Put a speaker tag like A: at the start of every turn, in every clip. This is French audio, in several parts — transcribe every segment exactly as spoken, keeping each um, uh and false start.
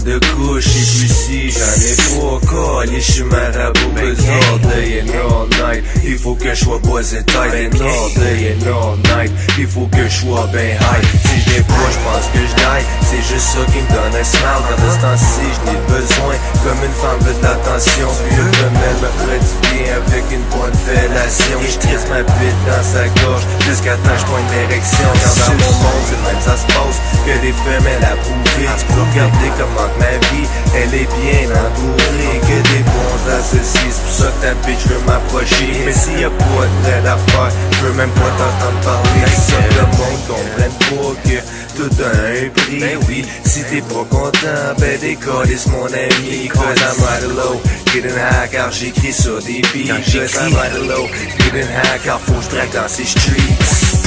A: de couche et puis si j'en ai pas collé, j'suis marabout all day and all night. Il faut que j'sois buzzé tight and all day and all night. Il faut que j'sois ben high. Si j'l'ai pas, j'pense que j'daille. C'est juste ça qui me donne un smile. Quand de ce temps-ci j'n'ai besoin, comme une femme veut de l'attention. Puis une femelle me ferait du bien avec une bonne fellation. J'trisse ma bite dans sa gorge jusqu'à temps j'pointe l'érection. Quand dans mon monde c'est le même ça se passe, que les femelles à prouver. Tu peux regarder comment ma vie elle est bien entourée, que des bons associés. C'est pour ça que ta bitch veut m'approcher. Mais s'il y a pas de telle affaire, je veux même pas t'entendre parler. C'est ça le monde comprenne pas que tout a un prix. Ben oui, si t'es pas content, ben décollisse mon ami. Cause I'm right low, getting high car j'écris sur des beats. Cause I'm right low, getting high car faut que j'traque dans ces streets.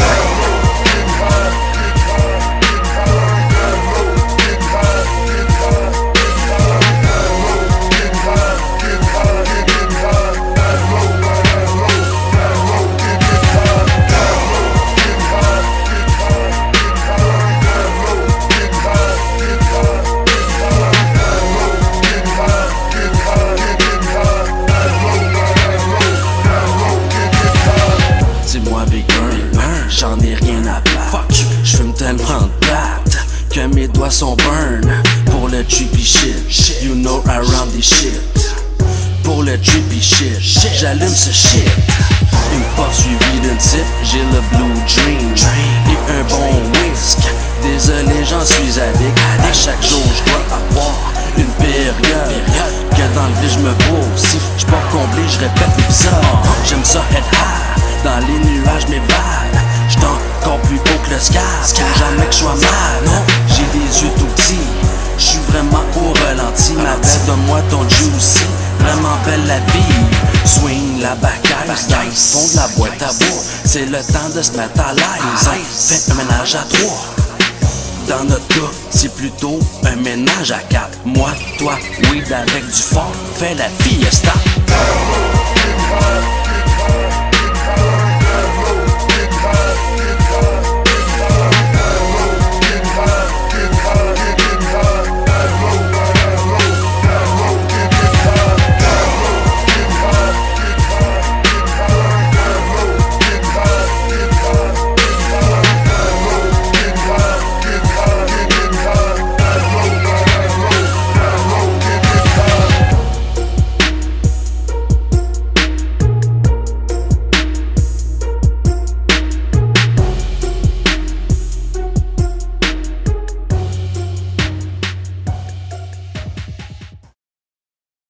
B: J'en ai rien à battre. J'fume tellement de batte que mes doigts sont burn. Pour le trippy shit, you know around this shit. Pour le trippy shit, j'allume ce shit. Une porte suivie d'un type, j'ai le blue dream et un bon whisk. Désolé, j'en suis addict. À chaque jour, j'dois avoir une période que dans le vide j'me pose. Si j'suis pas comblé, j'répète l'épisode. J'aime ça head high, dans les nuages m'évade. J'suis encore plus haut que le sky, faut jamais que j'sois mal. J'ai les yeux tout petits, j'suis vraiment au ralenti. Ma belle, donne-moi ton juicy, vraiment belle la vie. Swing la bacaille, fond de la boîte à bois. C'est le temps de se mettre à l'aise. Fais un ménage à trois. Dans notre cas, c'est plutôt un ménage à quatre. Moi, toi, weed avec du fort, fais la fiesta.